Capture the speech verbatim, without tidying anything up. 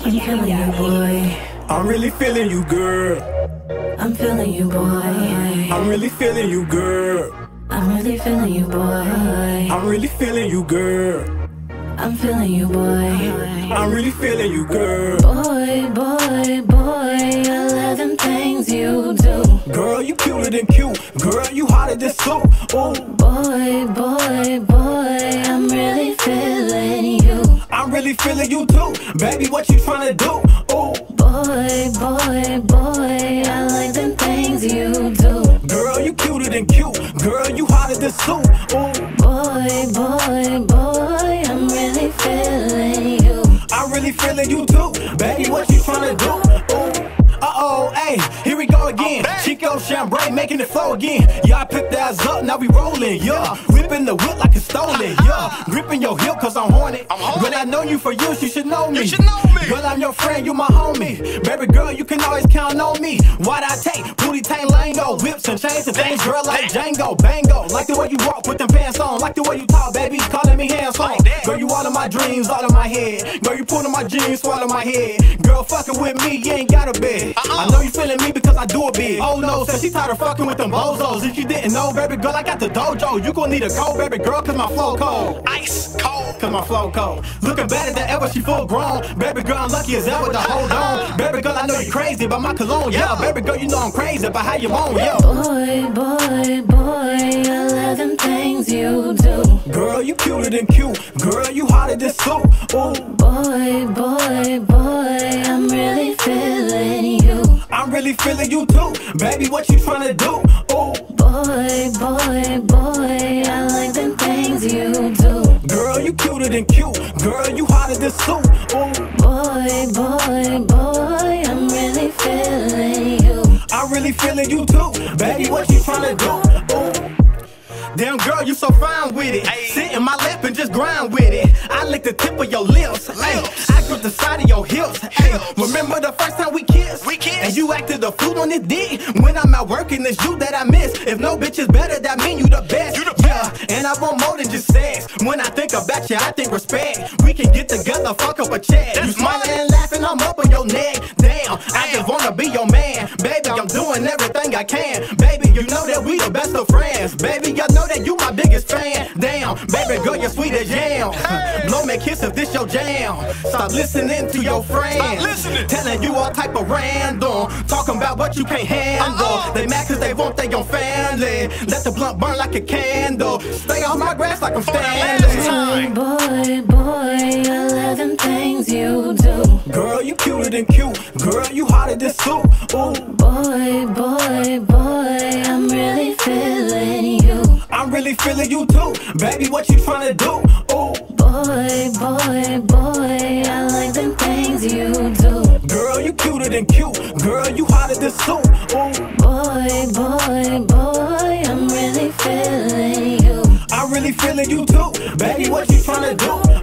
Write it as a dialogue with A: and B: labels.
A: I'm feeling you, boy.
B: I'm really feeling you, girl.
A: I'm feeling you, boy.
B: I'm really feeling you, girl.
A: I'm really feeling you, boy.
B: I'm really feeling you, girl.
A: I'm feeling you, boy.
B: I'm really feeling you, girl.
A: Boy, boy, boy, I love them things you do.
B: Girl, you cuter than cute. Girl, you hotter than soup. Ooh.
A: Boy, boy, boy, I'm really feeling you.
B: I'm really feeling you too. Baby, what you tryna do? Ooh.
A: Boy, boy, boy, I like them things you do.
B: Girl, you cuter than cute. Girl, you hotter than soup. Ooh.
A: Boy, boy, boy, I'm really feeling you.
B: I'm really feeling you too. Baby, what you tryna do? Ooh. Uh-oh, hey, here we go again. Chico Chambray making it flow again. Yeah, I picked that ass up, now we rolling. Yeah, whipping the whip like it's stolen. Yeah, gripping your hip cause I'm horny. But I know you for you, you should know me.
C: You should know me.
B: Girl, I'm your friend, you my homie. Baby girl, you can always count on me. What I take, booty tank lingo, whips and chains and things, girl, like Django, bango. Like the way you walk with them pants on, like the way you talk, baby, calling me handsome. Girl, you all of my dreams, all of my head. Girl, you pulling my jeans, swallow my head. Girl, fucking with me, you ain't got a bed. I know you feeling me because I do it big. Oh no, said she tired of fucking with them bozos. If you didn't know, baby girl, I got the dojo. You gon' need a cold, baby girl, cause my flow cold.
C: Ice cold.
B: Cause my flow cold. Looking better than ever, she full grown. Baby girl, I'm lucky as ever to hold on. Baby girl, I know you crazy about my cologne, yeah. Baby girl, you know I'm crazy about how you moan, yeah.
A: Boy, boy, boy, I love them things you do.
B: Girl, you cuter than cute. Girl, you hotter than soup. Ooh.
A: Boy, boy, boy, I'm really feeling you.
B: I'm really feeling you too. Baby, what you tryna do? Ooh.
A: Boy, boy, boy, I like them things you do.
B: Girl, you cuter than cute. Girl, you hotter than soup. Ooh.
A: Boy, boy, boy, I'm really feeling you.
B: I'm really feeling you too. Baby, what you tryna do? Ooh. Damn girl, you so fine with it. Ay. Sit in my lap and just grind with it. I lick the tip of your lips. Ay. I grip the side of your hips. Ay. Remember the first time we kissed?
C: We kissed.
B: And you acted a fool on this dick. When I'm out working, it's you that I miss. If no bitch is better, that mean you the best.
C: You the
B: best. Yeah, and I want more than just sex. When I think about you, I think respect. We can get together, fuck up a check.
C: That's
B: you smiling and laughing, I'm up on your neck. Damn, I just wanna be your man. Baby, I'm doing everything I can. Baby, you know that we the best of friends. Baby, I know that you my biggest fan. Damn, baby girl, you're sweet as jam. Hey. Blow me a kiss if this your jam. Stop listening to your friends. Telling you all type of random. Talking about what you can't handle. Uh-uh. They mad cause they want their own family. Let the blunt burn like a candle. Stay on my grass like I'm Stanley.
A: Boy, boy, boy, I love them things you do.
B: Girl, you cuter than cute. Girl, you hotter than soup. Ooh.
A: Boy, boy, boy, I'm really feeling you.
B: I'm really feeling you too. Baby, what you tryna do? Ooh.
A: Boy, boy, boy, I like them things you do.
B: Girl, you cuter than cute. Girl, you hotter than soup. Ooh.
A: Boy, boy, boy, I'm really feeling you.
B: I'm really feeling you too. Baby, what you tryna do?